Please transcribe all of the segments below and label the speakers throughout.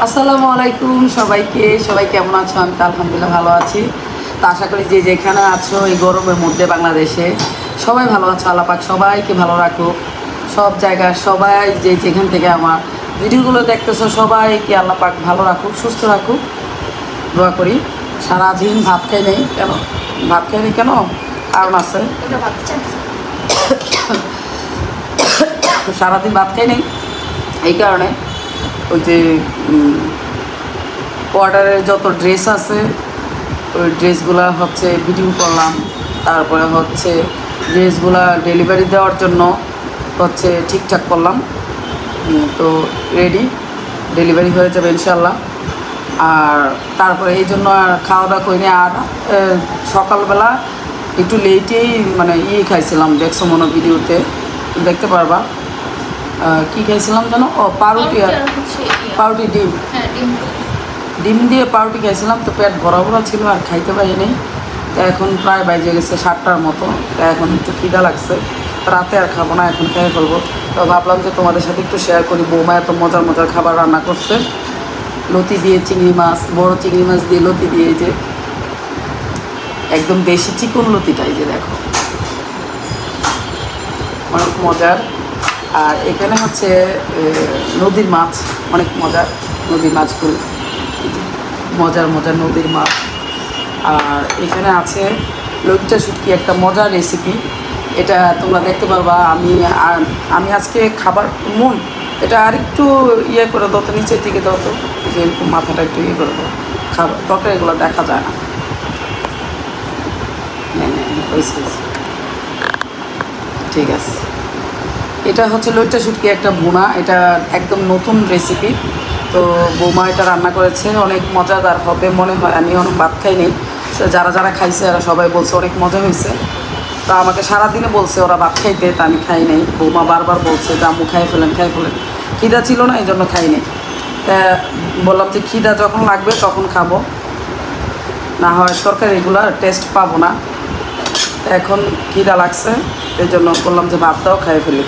Speaker 1: আসসালামু আলাইকুম সবাইকে। সবাই কেমন আছো? আমি তো আলহামদুলিল্লাহ ভালো আছি। তো আশা করি যে যেখানে আছো এই গরমের মধ্যে বাংলাদেশে সবাই ভালো আছো। আল্লাহ পাক সবাইকে ভালো রাখুক। সব জায়গায় সবাই যে যেখান থেকে আমার ভিডিওগুলো দেখতেছো সবাইকে আল্লাহ পাক ভালো রাখুক, সুস্থ রাখুক, দোয়া করি। সারাদিন ভাত খাই নেই কেন? ভাত খাই নেই কেন? কারণ আছে। সারাদিন ভাত খাই নেই এই কারণে ওই যে অর্ডারের যত ড্রেস আছে ওই ড্রেসগুলো হচ্ছে ভিডিও করলাম, তারপরে হচ্ছে ড্রেসগুলো ডেলিভারি দেওয়ার জন্য হচ্ছে ঠিকঠাক করলাম। তো রেডি, ডেলিভারি হয়ে যাবে ইনশাল্লাহ। আর তারপরে এই জন্য আর খাওয়া দাওয়া করিনি। আর সকালবেলা একটু লেটেই মানে খাইছিলাম, দেখছো মনে ভিডিওতে দেখতে পারবা। কি খাইছিলাম জানো? ও পাউরুটি, আর পাউরুটি ডিম, ডিম দিয়ে পাউরুটি খাইছিলাম। তো পেট ভরা ভরা ছিল আর খাইতে পারিনি। তো এখন প্রায় বাজে গেছে 7টার মতো। তো এখন একটু খিদা লাগছে, রাতে আর খাবো না, এখন খেয়ে ফেলবো। তো ভাবলাম যে তোমাদের সাথে একটু শেয়ার করি। বৌমা এত মজার মজার খাবার রান্না করছে, লতি দিয়ে চিংড়ি মাছ, বড় চিংড়ি মাছ দিয়ে লতি দিয়ে, যে একদম দেশি চিকন লতিটাই যে দেখো অনেক মজার। আর এখানে হচ্ছে নদীর মাছ, অনেক মজার নদীর মাছগুলো, মজার মজার নদীর মাছ। আর এখানে আছে লইট্টা শুটকি, একটা মজার রেসিপি। এটা তোমরা দেখতে পারবা। আমি আজকে খাবার মন এটা আরেকটু করে দাও তো, নিচের দিকে দাও তো, যে এরকম মাথাটা একটু করে দাও। খাবার তরকারি এগুলো দেখা যায় না। ঠিক আছে, এটা হচ্ছে লইট্টা শুটকি, একটা ভুনা। এটা একদম নতুন রেসিপি। তো বৌমা এটা রান্না করেছে, অনেক মজাদার হবে মনে হয়। আমি অনেক ভাত খাইনি, যারা যারা খাইছে এরা সবাই বলছে অনেক মজা হয়েছে। তো আমাকে সারাদিনে বলছে ওরা ভাত খাইতে, তা আমি খাই নাই। বৌমা বারবার বলছে যে আম্মু খাই ফেলেন, খাই ফেলেন। খিদা ছিল না, এই জন্য খাই নাই। তা বললাম যে খিদা যখন লাগবে তখন খাবো, না হয় তরকারি এগুলোর টেস্ট পাবো না। এখন খিদা লাগছে, এই জন্য বললাম যে ভাতটাও খাই ফেলি।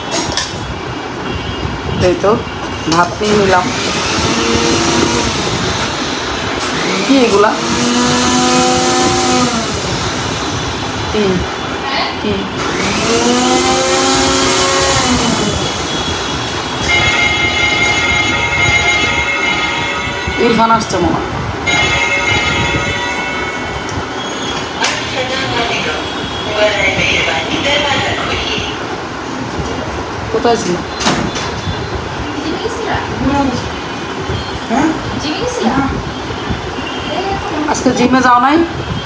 Speaker 1: এই তো ভাত নিয়ে নিলাম। কি এগুলা? কি কি ইরফান আসছে মনে হয়। কোথায় ছিল? আজকে জিমে যাও নাই?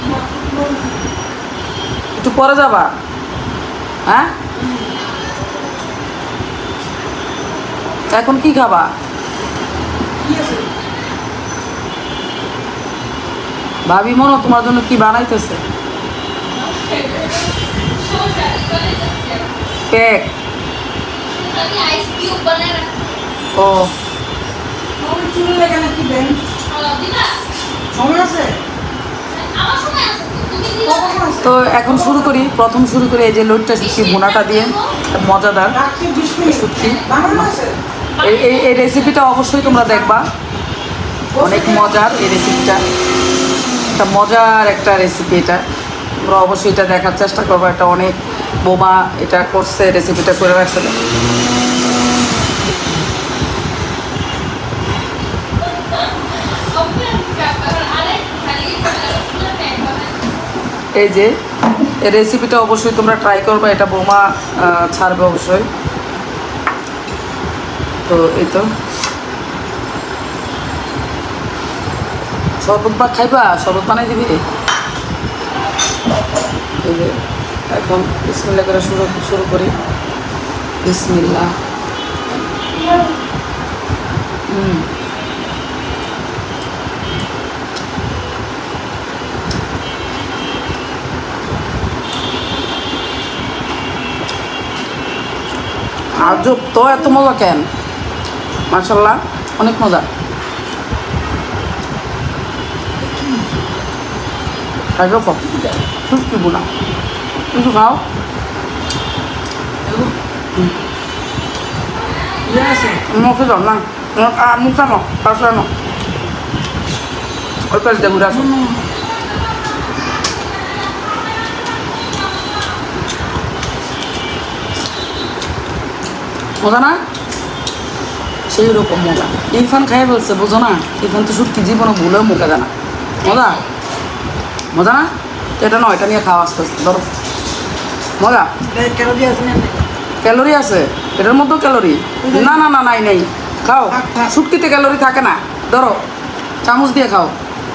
Speaker 1: একটু পরে যাবা? হ্যাঁ, এখন কি খাবা? ভাবি মনো তোমার জন্য কি বানাইতেছে? কেক? ও তো এখন শুরু করি। প্রথম শুরু করি এই যে লইট্টা শুটকি ভুনাটা দিয়ে, মজাদার শুটকি। এই রেসিপিটা অবশ্যই তোমরা দেখবা, অনেক মজার এই রেসিপিটা, একটা মজার একটা রেসিপি। এটা তোমরা অবশ্যই এটা দেখার চেষ্টা করবো। এটা অনেক বোমা এটা করছে, রেসিপিটা করে রাখছে। এই যে এই রেসিপিটা অবশ্যই তোমরা ট্রাই করবে, এটা বোমা ছাড়বে অবশ্যই। তো এই তো শরবত বা খাইবা, শরবত বানাই দিবি। এই যে এখন বিসমিল্লাহ করে শুরু করি। বিসমিল্লাহ। আজব তো, এত মজা কেন? মাশাআল্লাহ, অনেক মজা। খাইবে কম শুটকি বোনা, কিছু খাও। মুখে দাও না। মুখটা নাও, পাশে নাও, ওই পাশ দিয়ে ঘুরে আসো। মজা না? সেই রকম মজা। ইরফান খাই বলছে, বোঝো না? ইরফান তো শুটকি জীবনে ভুলেও মুখে দেয় না। মজা মজা না? এটা নয়, এটা নিয়ে খাওয়া আস্তে আস্তে ধরো। মজা। ক্যালোরি আছে এটার মধ্যেও ক্যালোরি? না না না, নাই নাই, খাও। শুটকিতে ক্যালোরি থাকে না, ধরো চামচ দিয়ে খাও।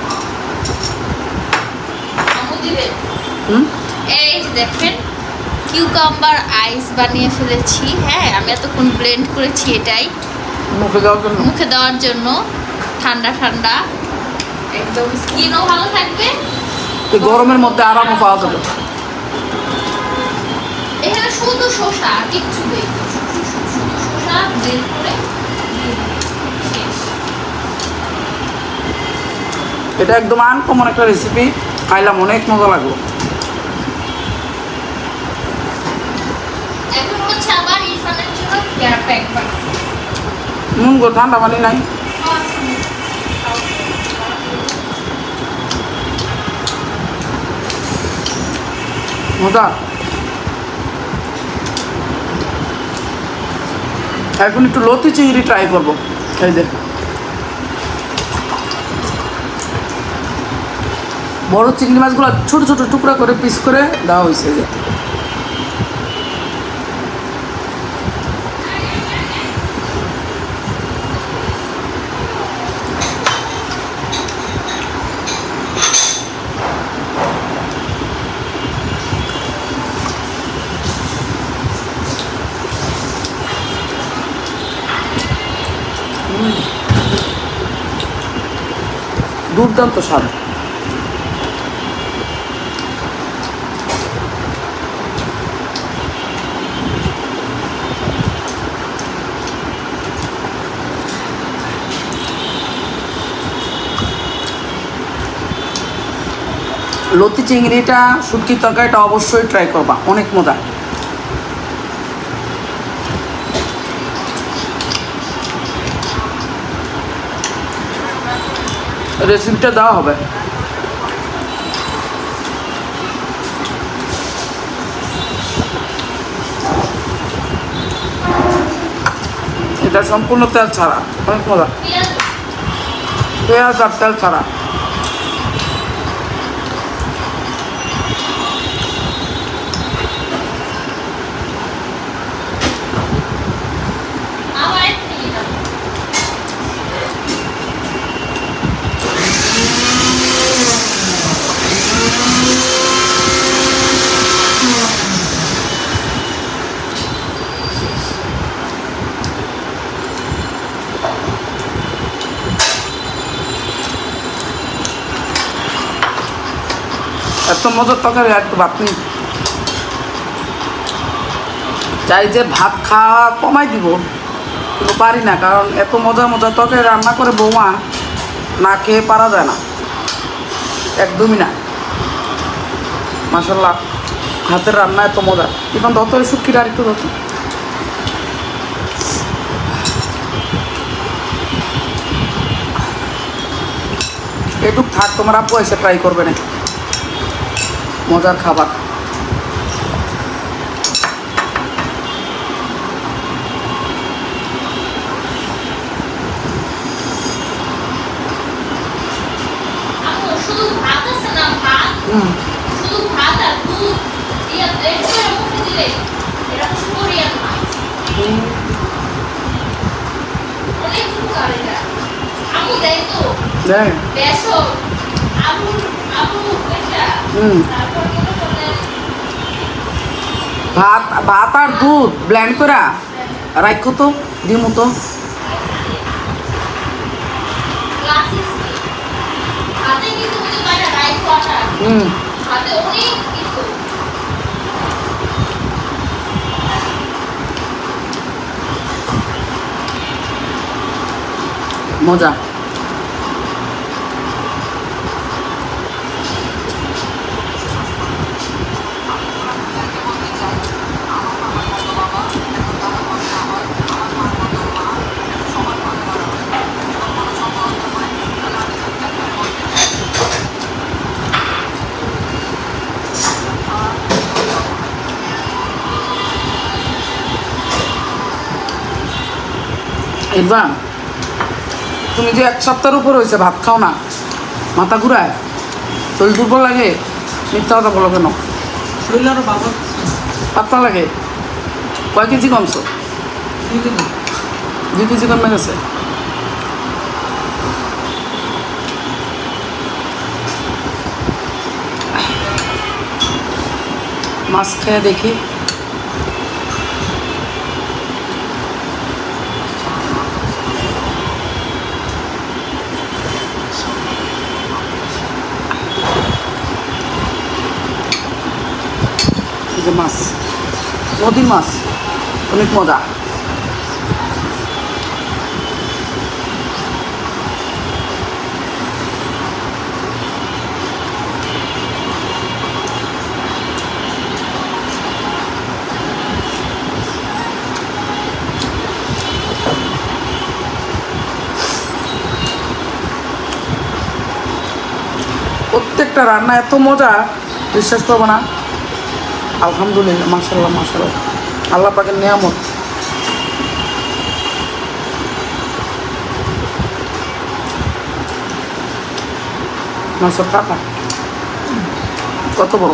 Speaker 2: এই যে দেখেন কিউকাম্বার আইস বানিয়ে ফেলেছি। হ্যাঁ, আমি এতক্ষণ ব্লেন্ড করেছি, এটাই মুখে দেওয়ার জন্য। ঠান্ডা ঠান্ডা একদম, স্কিনও ভালো থাকবে,
Speaker 1: গরমের মধ্যে আরামও পাওয়া যাবে।
Speaker 2: এখানে শুধু শসা, কিচ্ছু নেই, শসা ব্লেন্ড করে
Speaker 1: এটা একদম আনকমন একটা রেসিপি, খাইলাম অনেক মজা লাগলো।
Speaker 2: এখন হচ্ছে আবার ইরফানের জন্য পেয়ারা প্যাক বানাবো।
Speaker 1: গো ঠান্ডা পানি নাই? মজা। এখন একটু লতি চিংড়ি ট্রাই করবো। এই যে বড় চিংড়ি মাছগুলো ছোট ছোট টুকরা করে পিস করে দেওয়া হয়েছে। যে দুর্দান্ত স্বাদ। লতি চিংড়িটা, শুটকির তরকারিটা অবশ্যই ট্রাই করবা, অনেক মজা। রেসিপিটা দেওয়া হবে। এটা সম্পূর্ণ তেল ছাড়া, অনেক মজা। পেঁয়াজ আর তেল ছাড়া। এত মজার তরকারি একটু ভাত নেই, চাই যে ভাত খাওয়া কমাই দিব, কিন্তু পারি না, কারণ এত মজার মজার তরকারি রান্না করে বৌমা, না খেয়ে পারা যায় না, একদমই না। মাশাল্লাহ, হাতের রান্না এত মজা। এখন যত শুটকিটা আর একটু যত এটুক থাক, তোমার আপু এসে ট্রাই করবে না, মজার খাবার।
Speaker 2: শুধু ভাত আছে না, ভাত শুধু ভাত আর দুধ দিয়ে ব্লেন্ড করে মুখে দিলে এটা তো কোরিয়ান মাছ। অনেক উপকার এটা। আমু দেয় তো বেসন, আমু এটা তারপর মনে করলেন
Speaker 1: ভাত আর দুধ ব্লেন্ড করে রাখো তো, দিমু তো।
Speaker 2: হাতে কিন্তু বুঝতে পারে না, রাইস ওয়াটার হাতে অনেক কিছু।
Speaker 1: মজা। ইরফান, তুমি যে 1 সপ্তাহের উপর হয়েছে ভাত খাও না, মাথা ঘুরায়, শরীর দুর্বল লাগে, মিথ্যা কথা বলো কেন?
Speaker 3: শরীর আরো বাবা
Speaker 1: পাতলা লাগে। কয় কেজি কমছো? 2 কেজি কমে গেছে। মাছ খেয়ে দেখি। মাছ, নদীর মাছ, অনেক মজা। প্রত্যেকটা রান্না এত মজা, বিশ্বাস করবো না। আলহামদুলিল্লাহ, মাশাআল্লাহ মাশাআল্লাহ, আল্লাহ পাকের নিয়ামত। মাছের কাটা কত বড়!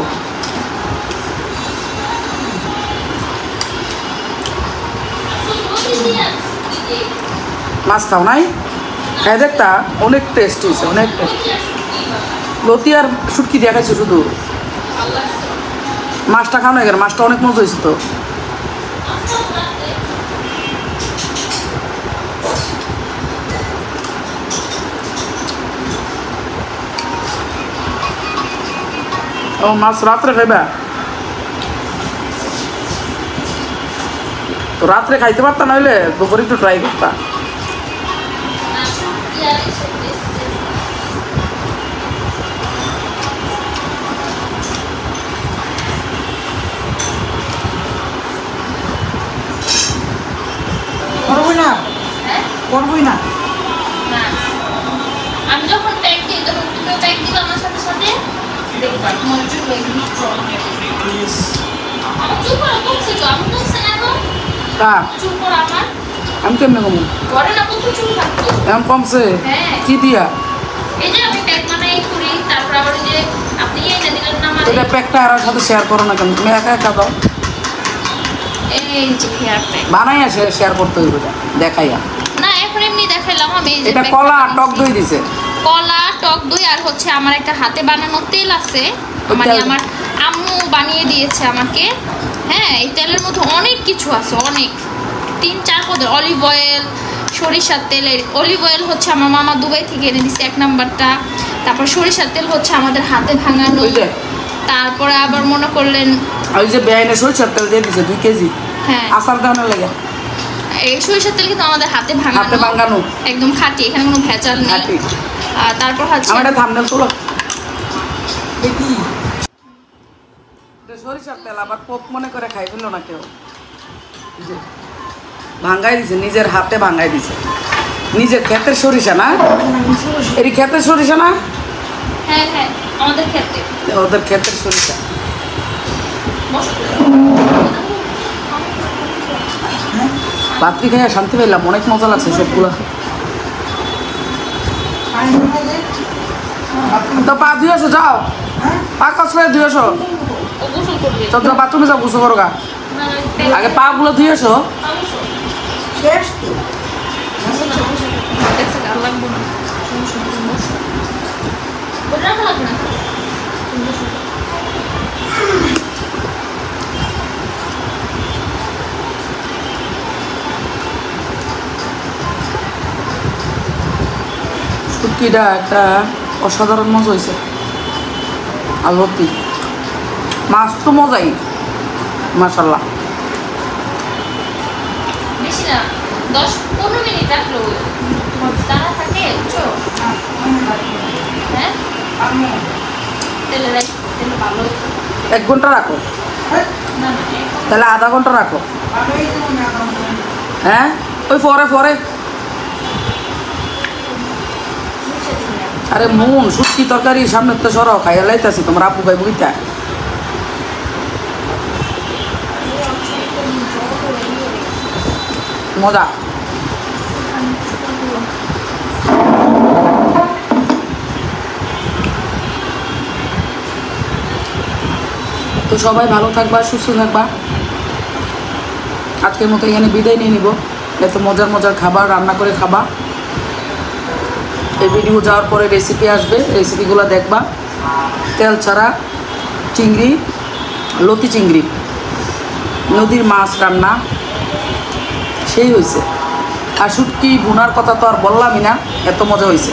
Speaker 1: মাছ খাও নাই? খাই দেখতা, অনেক টেস্ট হয়েছে, অনেক টেস্ট। লতি আর শুটকি দিয়ে খাইছো শুধু, মাছটা খাও না কেন? মাছটা অনেক মজা হয়েছে তো। ও মাছ রাত্রে খাইবা? তো রাত্রে খাইতে পারতা, না হইলে দুপুরে একটু ট্রাই করতা।
Speaker 3: করবই না, করবই না।
Speaker 2: আমি যখন প্যাক দিই তখন তুমিও প্যাক দিবা আমার সাথে সাথে। দেখবা তোমার চুল একদম স্ট্রং হবে। আমার চুল পড়া কমছে তো, আমি কমছে না এখন?
Speaker 1: কার
Speaker 2: চুল পড়া আমার?
Speaker 1: আমি কেমনে কমু?
Speaker 2: ঘরে না কত চুল থাকতো।
Speaker 1: এখন কমছে?
Speaker 2: হ্যাঁ।
Speaker 1: কি দিয়া?
Speaker 2: এই যে আমি প্যাক বানাই করি, তারপর আবার যে আপনি এনে দিলেন না মানে।
Speaker 1: এটা প্যাকটা আর সাথে শেয়ার করো না কেন? তুমি একা একা দাও।
Speaker 2: এই যে হেয়ার প্যাক
Speaker 1: বানাইয়া শেয়ার করতে হইব, দেখাইয়া।
Speaker 2: না এখন এমনি দেখাইলাম আমি। এই যে
Speaker 1: এটা
Speaker 2: pack
Speaker 1: কলা
Speaker 2: টা
Speaker 1: আর টক
Speaker 2: বানাইছি।
Speaker 1: দই দিছে।
Speaker 2: কলা, টক দই আর হচ্ছে আমার একটা হাতে বানানো তেল আছে, মানে
Speaker 1: তেল?
Speaker 2: আমার আম্মু বানিয়ে দিয়েছে আমাকে। হ্যাঁ, এই তেলের মধ্যে অনেক কিছু আছে, অনেক 3-4 পদের। অলিভ অয়েল, সরিষার তেল। অলিভ অয়েল হচ্ছে আমার মামা দুবাই থেকে এনে দিচ্ছে 1 নাম্বারটা। তারপর সরিষার তেল হচ্ছে আমাদের হাতে ভাঙানো।
Speaker 1: ওই যে
Speaker 2: তারপরে আবার মনে করলেন
Speaker 1: ওই যে বেআইনে সরিষার তেল দিয়ে দিছে 2 কেজি।
Speaker 2: হ্যাঁ,
Speaker 1: আচার দেওয়ার লাগে।
Speaker 2: এই সরিষার তেল কিন্তু আমাদের হাতে
Speaker 1: হাতে
Speaker 2: ভাঙানো,
Speaker 1: ভাঙানো,
Speaker 2: একদম খাঁটি, এখানে কোনো ভেজাল নেই।
Speaker 1: খাঁটি।
Speaker 2: আর তারপর হচ্ছে
Speaker 1: আমার এটা থাম্বনেল তোলো।
Speaker 3: দেখি
Speaker 1: এটা সরিষার তেল আবার পোক মনে করে খাই ফেললো না কেউ। এই যে ভাঙ্গাই দিছে, নিজের হাতে ভাঙ্গাই দিছে। নিজের ক্ষেতের সরিষা না? এর ক্ষেতের সরিষা না?
Speaker 2: হ্যাঁ হ্যাঁ, আমাদের ক্ষেত্রে
Speaker 1: ওদের ক্ষেতের সরিষা। রাত্রি খাইয়া শান্তি পেলাম, অনেক মজা লাগছে সবগুলা। তো পা ধুয়ে আসো, যাও পা কষ্ট করে ধুয়ে আসো।
Speaker 2: গোসল করবে।
Speaker 1: চল যাও, বাথরুমে যাও, গোসল করো গা। আগে পা গুলো ধুয়ে আসো।
Speaker 3: শেষ তো।
Speaker 1: শুটকিটা একটা অসাধারণ মজা হয়েছে। আলতি মাছ তো মজাই, মাশাল্লাহ।
Speaker 2: বেশি না, 10-15 মিনিট রাখলো তারা থাকে, বুঝছো? হ্যাঁ, তেলে ভালো।
Speaker 1: 1 ঘন্টা রাখো,
Speaker 2: না না,
Speaker 1: তাহলে আধা ঘন্টা রাখো। হ্যাঁ, ওই পরে পরে। আরে মন, শুটকি তরকারি সামনে তো সরাও, খাইয়া লাইতাছি, তোমার আপু ভাই বুঝতা। মজা। তো সবাই ভালো থাকবা, সুস্থ থাকবা। আজকের মতো এখানে বিদায় নিয়ে নিব। এত মজার মজার খাবার রান্না করে খাবা। এই ভিডিও যাওয়ার পরে রেসিপি আসবে, রেসিপিগুলো দেখবা। তেল ছাড়া চিংড়ি, লতি চিংড়ি, নদীর মাছ রান্না সেই হয়েছে। আর শুটকি ভুনার কথা তো আর বললামই না, এত মজা হয়েছে।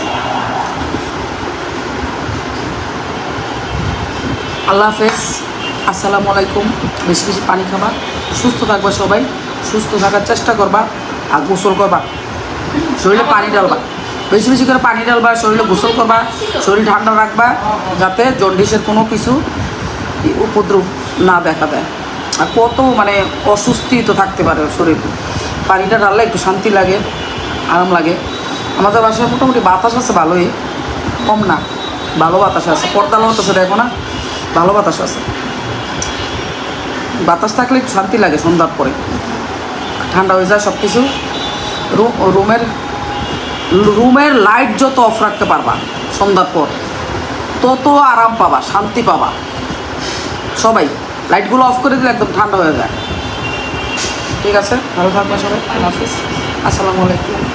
Speaker 1: আল্লাহ হাফেজ, আসসালামু আলাইকুম। বেশি বেশি পানি খাবা, সুস্থ থাকবা সবাই, সুস্থ থাকার চেষ্টা করবা। আর গোসল করবা, শরীরে পানি ডালবা, বেশি বেশি করে পানি ডালবা, শরীরে গোসল করবা, শরীর ঠান্ডা রাখবা, যাতে জন্ডিসের কোনো কিছু উপদ্রব না দেখা দেয়। আর কত মানে অসুস্থি তো থাকতে পারে শরীর, পানিটা ঢাললে একটু শান্তি লাগে, আরাম লাগে। আমাদের বাসায় মোটামুটি বাতাস আছে ভালোই, কম না, ভালো বাতাস আছে। পর্দা লাগাতেছে দেখো না, ভালো বাতাস আছে। বাতাস থাকলে একটু শান্তি লাগে, সন্ধ্যার পরে ঠান্ডা হয়ে যায় সব কিছু। রুমের লাইট যত অফ রাখতে পারবা সন্ধ্যার পর, তত আরাম পাবা, শান্তি পাবা। সবাই লাইটগুলো অফ করে দিলে একদম ঠান্ডা হয়ে যায়। ঠিক আছে, ভালো থাকবে সবাই। আল্লাহ হাফিজ, আসসালামু আলাইকুম।